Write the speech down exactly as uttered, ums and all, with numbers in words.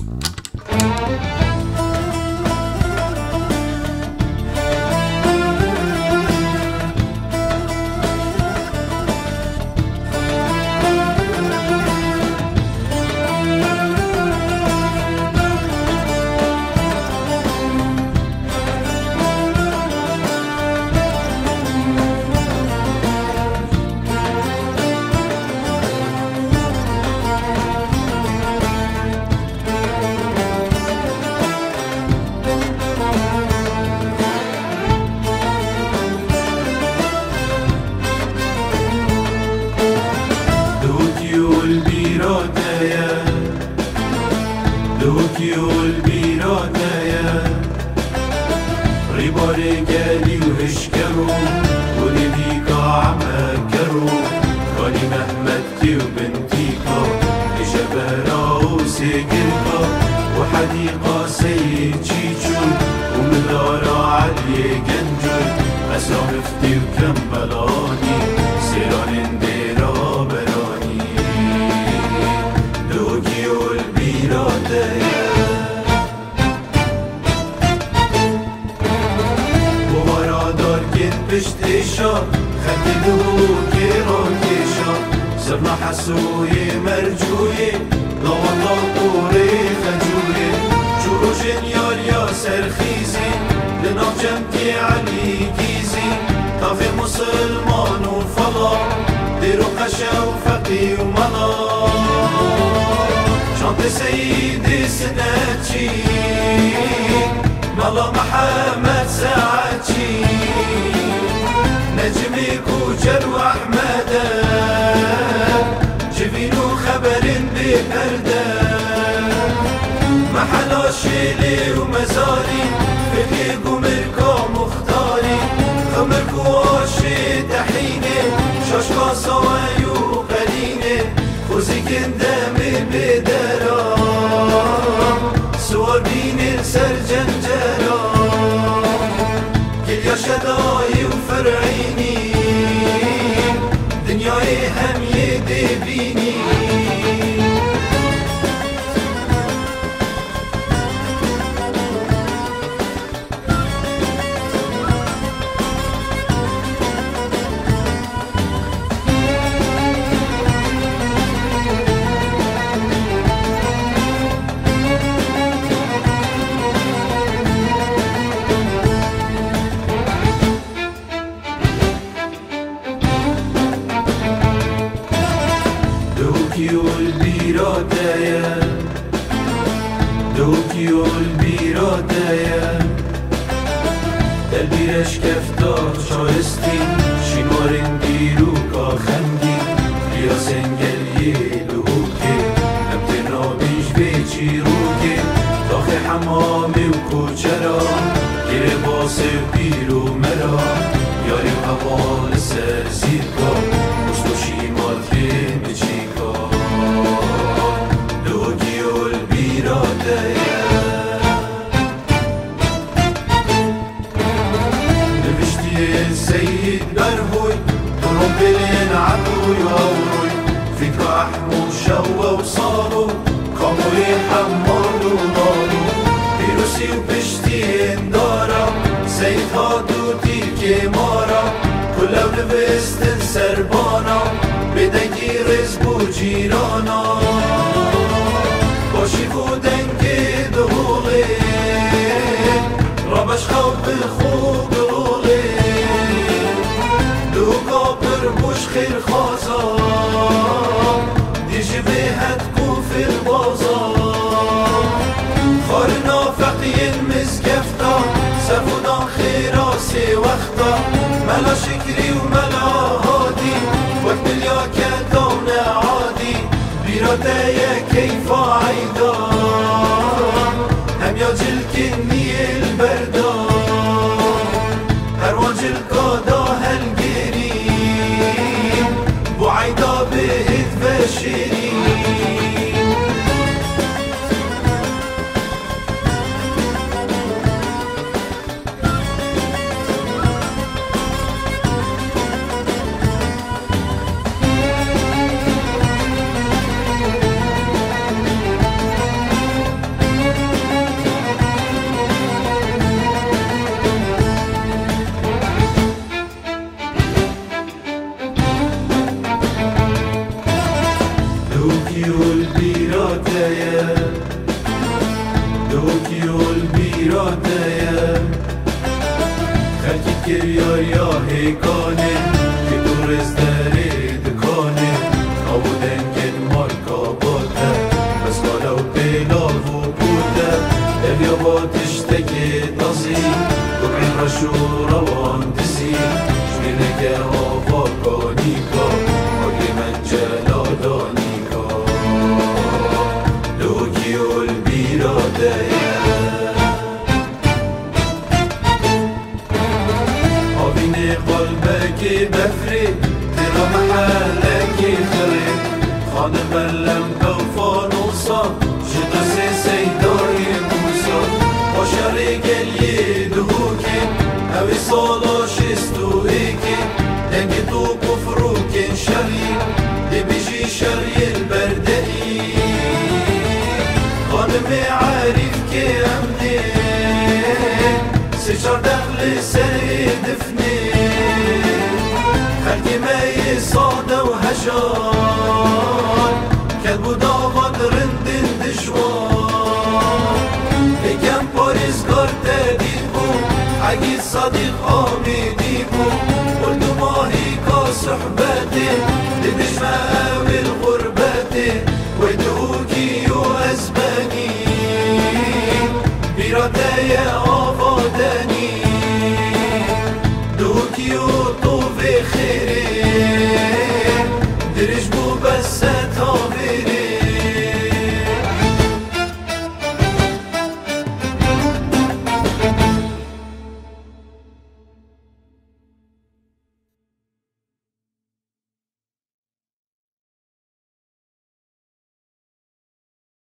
دوكي والبيراتايا ريباري قالي وهشكرو ولديكا عمكرو خالي مهمتي وبنتيكا لجبارا وسيقلكا وحديقة سيد شيشو ومدارة علي جنجو أسامفتي وكمبلاني سيران ديرا براني دوكي والبيراتايا وورا دار كن بشت إشا خد دوكي راكيشا صرنا حسوي مرجوي لا والله طوري خجوي شروجن يار يا سرخيزي لناف جمتي علي كيزي طافي مسلمان وفلا ديرو قشا وفقي وملا شانت سيدي سناتشي ملا محمد ساعتشي نجمي كوجر وأحمد جبينو خبر ببردة محلا شيلي ومزاري فقيق ومركا مختاري خمركو عاشي تحيني شاشقا سواي وقليني خوزي كندامي بدرا سوار بيني سر جنجرا كل يا شداي وفرعيني دنياي هم يدي بيني دوكي والبيراتايا دوكي والبيراتايا البيرش كفتار شايستي شنوارن ديروكا خندي يا سنجل يلوكي نبتنا بيش بيشي روكي داخل حمامي وكوچرا گیره باسه بیرو مرا یاری حوال سر زیرکا مست و شیمات نچیکا دوگی والبيراتايا نبشتي السيد برهوي طرم بلين عدوي وهوروي فيك أحمو شوا وصالو قاموا يحملوا نارو بيروسي وبشتي اندارا سيد هاتو تيكي مارا كلو لبستن سربانا بدنگی رزبو جیرانا باشی بودنگی دهوغی رابش خواب خوب غوغی دوگا پر بوش خیر خوازا دیجی به هد کوفی البازا خارنا فقین مزگفتا سفودان خیراسی وقتا ملا شکری و ملا هادی وقت اليا كدون عادي بيراتايا كيف عيدا هم يا جلكني البردا هروان جلكادا هالقريب بعيدا بهد بشرين کانه که دور از دری دکانه نبودن که مارکا باده بس کالا و پیلا و بوده دریا با تشتکی تازی ببین رشو روان دزی شمینه که آفا کانیکا آگی من جلا دانیکا لوکی و البیراده قلبك بفري ترى محلك خري خانم لم كوفان وصا شقسي سيداي موسى وشريك اليدهوكي اوي صالا شستوهيكي دنجي تو كفروك شري دي بيجي شري البردئي خانم عارفك امني سيشار دخل سيد فني خلقي ما يصاد وهجان كلبو داغد رندن دشوان بكم باريس قرد ديبو حقي صديق